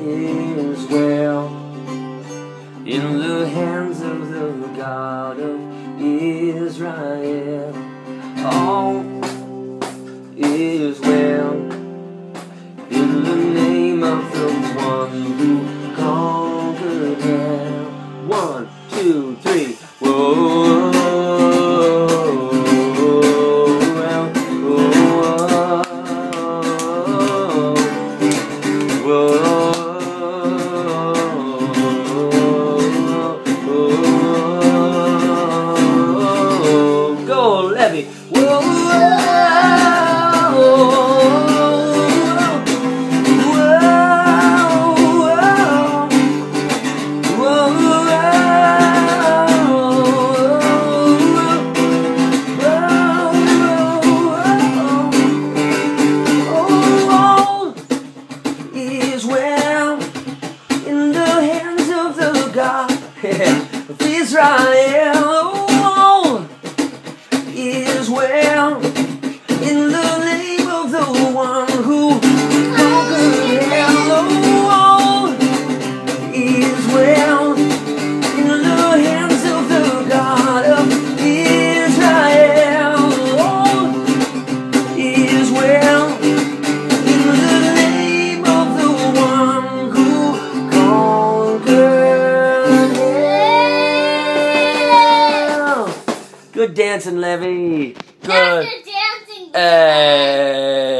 is well in the hands of the God of Israel. All is well in the name of the one who conquered hell. 1, 2, 3. Whoa. Go, Levy. Is well in the hands of the God of Israel. All is well in the name of the one who conquered hell. All is well in the hands of the God of Israel. All is well in the name of the one who conquered hell. Good dancing, Levy. Good. Dancing.